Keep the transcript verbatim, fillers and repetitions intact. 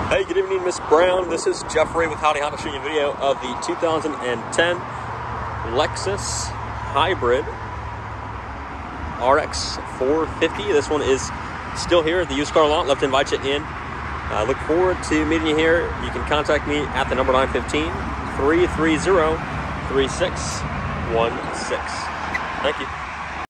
Hey, good evening, Miss Brown. This is Jeffrey with Howdy Honda, shooting a video of the two thousand ten Lexus Hybrid R X four fifty. This one is still here at the used car lot. Love to invite you in. I uh, look forward to meeting you here. You can contact me at the number nine one five, three three zero, three six one six. Thank you.